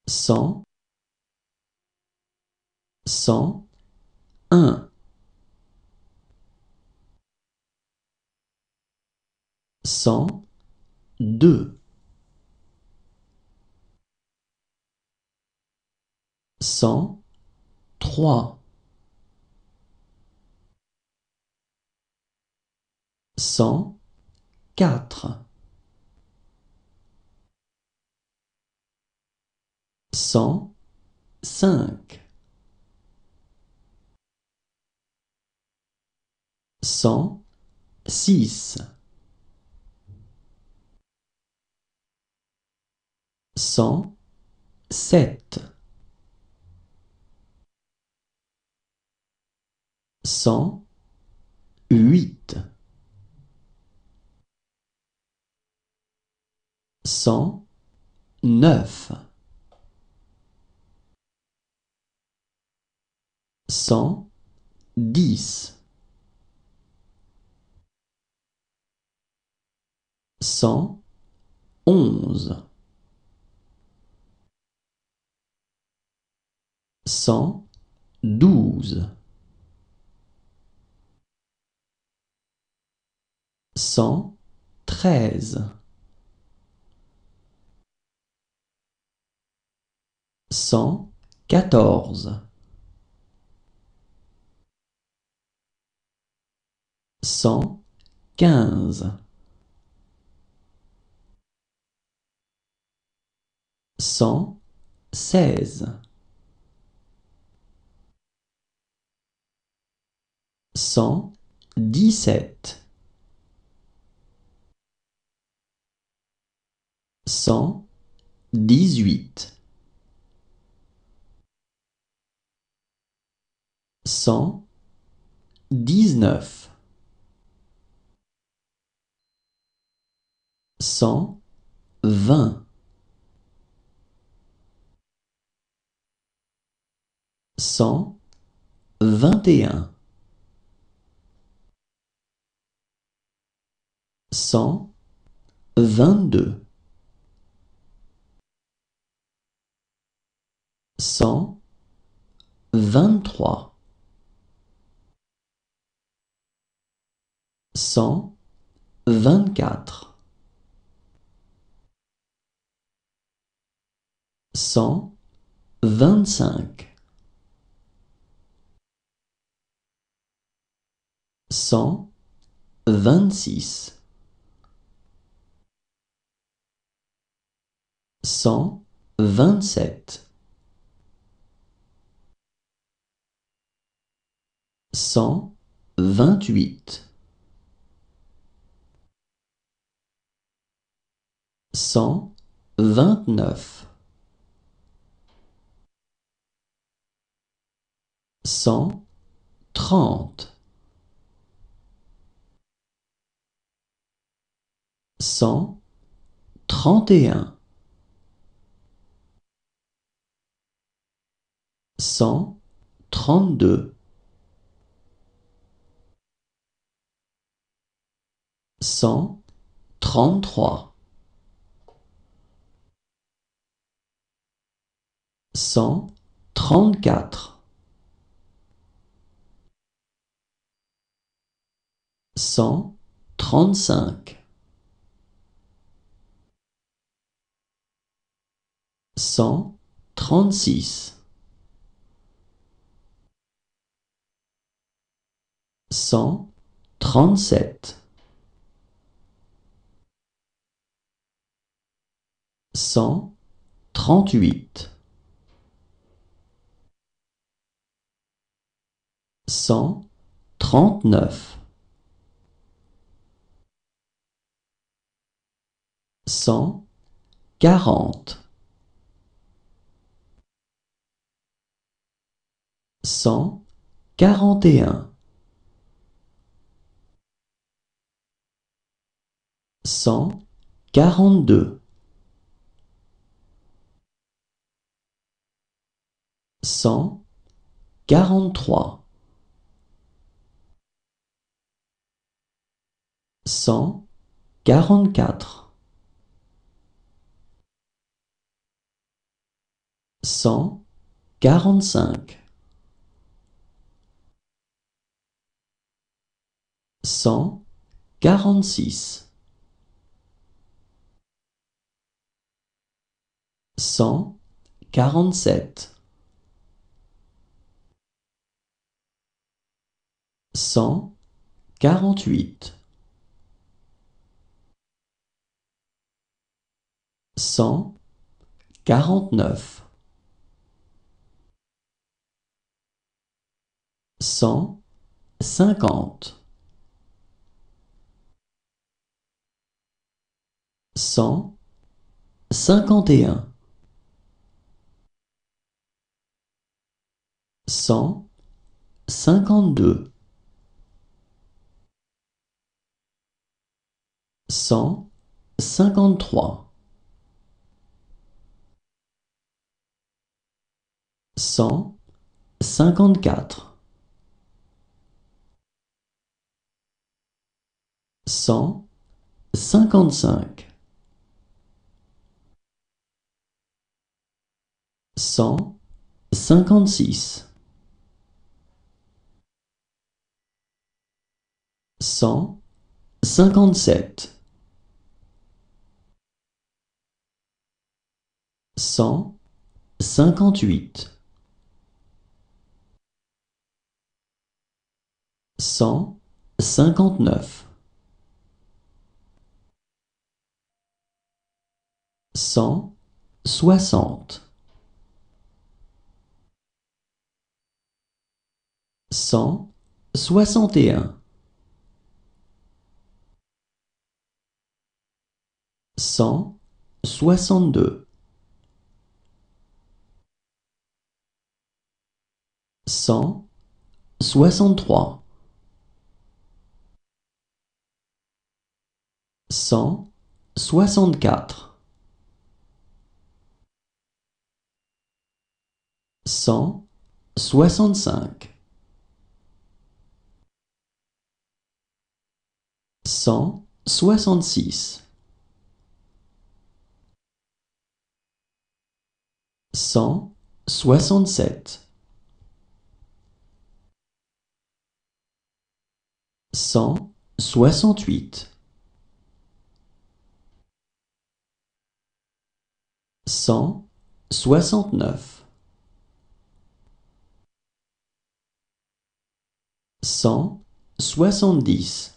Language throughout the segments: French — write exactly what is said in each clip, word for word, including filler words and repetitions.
cent, cent un, cent deux, cent trois, cent quatre, cent cinq, cent six, cent sept, cent huit, cent neuf, cent dix, cent onze, cent douze, cent treize, cent quatorze, cent quinze, cent seize, cent dix-sept, cent dix-huit, cent dix-neuf, cent vingt, cent vingt et un, cent vingt-deux, cent vingt-trois, cent vingt-quatre, cent vingt-cinq, cent vingt-six, cent vingt-sept, cent vingt-huit, cent vingt-neuf, cent trente, cent trente et un, cent trente-deux, cent trente-trois, cent trente-quatre, cent trente-cinq, cent trente-six, cent trente-sept, cent trente-huit, cent trente-neuf, cent quarante, cent quarante et un, cent quarante-deux, cent quarante-trois, cent quarante-quatre, cent quarante-cinq, cent quarante-six, cent quarante-sept, cent quarante-huit, cent quarante-neuf, cent cinquante, cent cinquante et un, cent cinquante-deux, cent cinquante-trois, cent cinquante-quatre, cent cinquante-cinq, cent cinquante-six, cent cinquante-sept, cent cinquante-huit, cent cinquante-neuf, cent soixante, cent soixante et un, cent soixante-deux, cent soixante-trois, cent soixante-quatre, cent soixante-cinq, cent soixante-six, cent soixante-sept, cent soixante-huit, cent soixante-neuf, cent soixante-dix,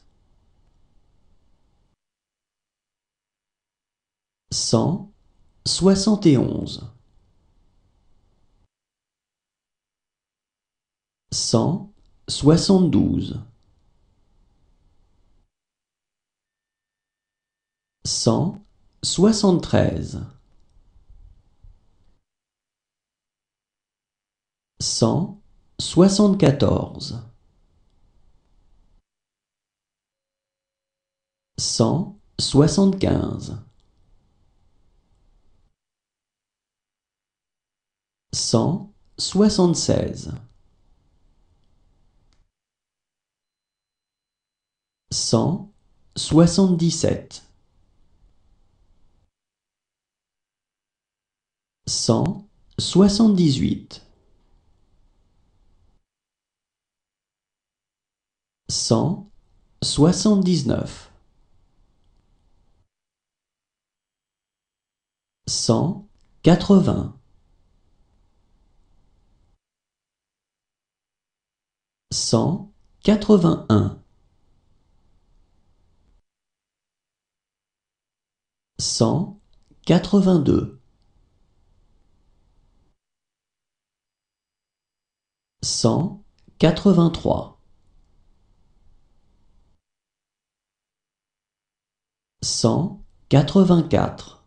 cent soixante et onze, cent soixante-douze, cent soixante-treize, cent soixante-quatorze, cent soixante-quinze, cent soixante-seize, cent soixante-dix-sept, cent soixante-dix-huit, cent soixante-dix-neuf, cent quatre-vingts, cent quatre-vingt-un, cent quatre-vingt-deux, cent quatre-vingt-trois, cent quatre-vingt-quatre,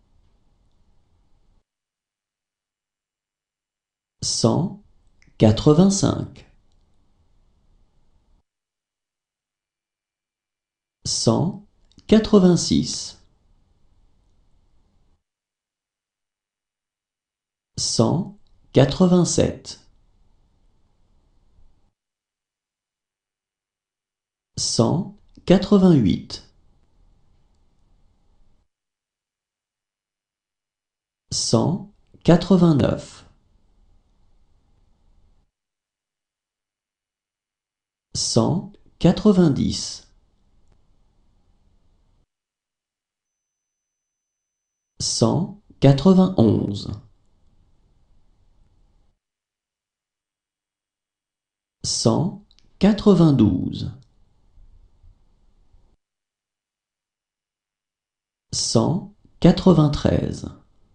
cent quatre-vingt-cinq, cent quatre-vingt-six, cent quatre-vingt-sept, cent quatre-vingt-huit, cent quatre-vingt-neuf, cent quatre-vingt-dix, cent quatre-vingt-onze, cent quatre-vingt-douze, cent quatre-vingt-treize,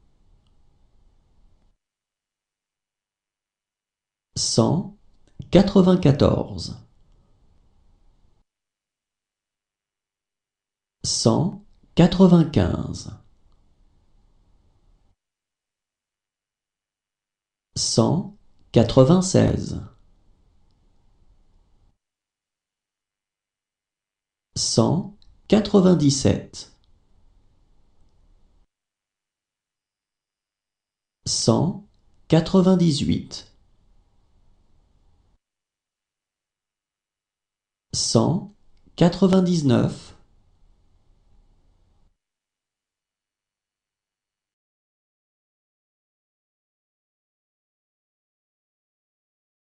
cent quatre-vingt-quatorze, cent quatre-vingt-quinze, cent quatre-vingt-seize, cent quatre-vingt-dix-sept, cent quatre-vingt-dix-huit, cent quatre-vingt-dix-neuf,